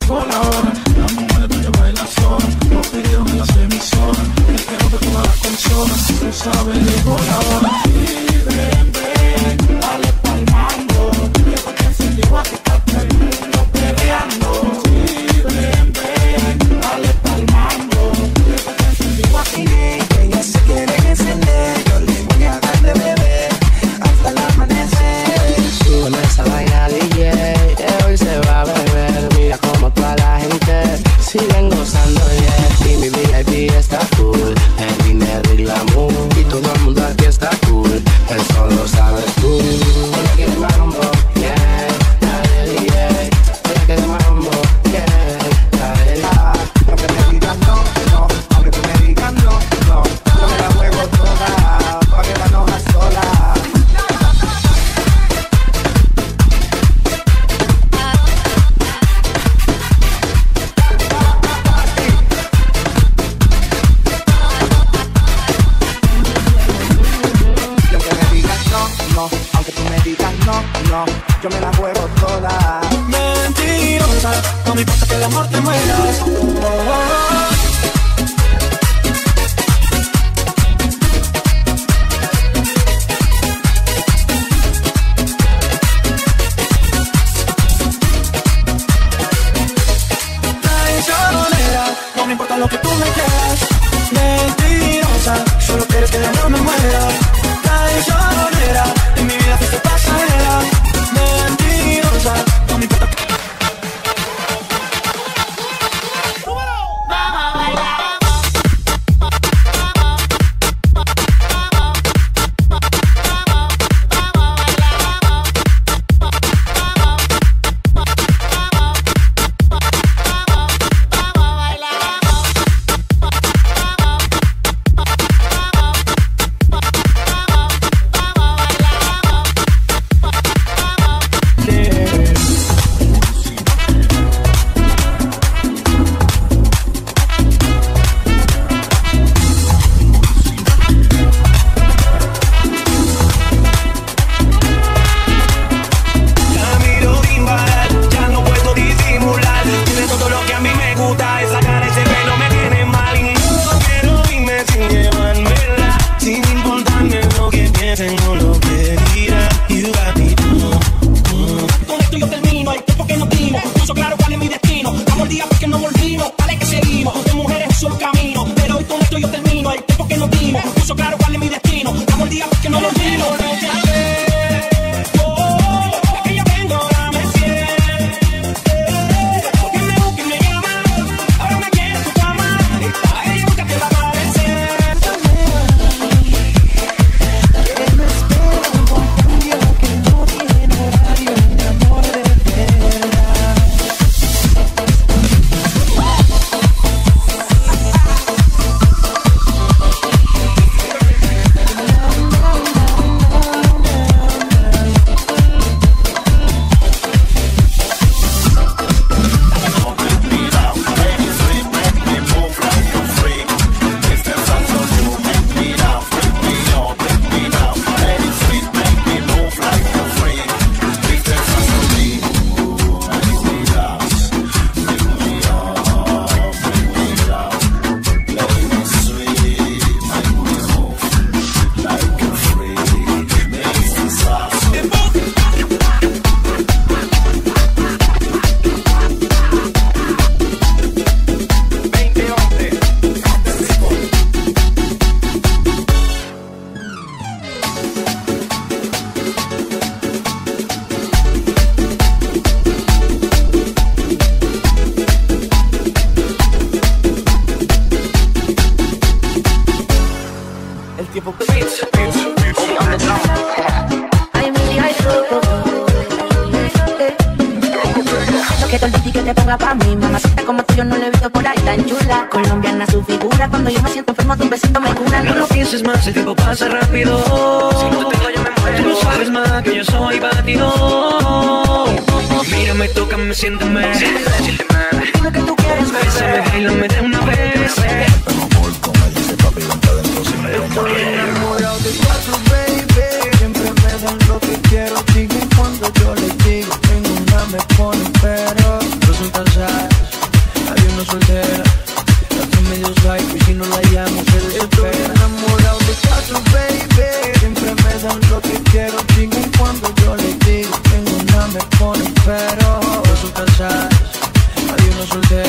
Por la hora, las mujeres tú llevas la zona. Los videos en las emisoras, el perro de todas las consolas. Tú sabes, llegó la hora. Y ven, ven, dale pa'l mambo. Que pa' que se llegó a quitarte el mundo peleando. Y ven, ven, dale pa'l mambo. Que pa' que se llegó a quitar. Ella se quiere encender, yo le voy a dar de beber hasta el amanecer. Súbeme esa vaina DJ, hoy se va a beber. Mira como toda la gente siguen gozando, yeah. Y mi VIP está cool, el dinero y glamour. Y todo el mundo aquí está cool, eso lo sabes tú. Ella quiere mambo, yeah, dale DJ. Ella quiere mambo, yeah, dale la. Aunque me digan no, no, aunque tú me digas no, no, yo me la juego toda, pa' que la enoja sola. Aunque tú me digas no, no, yo me la juego toda. Mentirosa, no me importa que el amor te mueras. Oh, oh, oh. No me importa lo que tú me quieras. Mentirosa, solo quieres que el amor me muera. Traicionera, en mi vida fuiste pasajera. Mentirosa, no me importa. Vamos a bailar. te ponga pa' mí. Mamacita como tú yo no le he visto por ahí tan chula. Colombiana su figura, cuando yo me siento enfermo tu besito me cura. No lo pienses más, el tiempo pasa rápido. Si no te tengo yo me muero. Tú no sabes más que yo soy batido. Mírame, tócame, siénteme. Dime que tú quieres ver. Bésame, bailame de una vez. Estoy enamorado de cuatro, baby. Siempre me dan lo que quiero. Siguen cuando yo les digo. En una me ponen pero resulta ser soltero.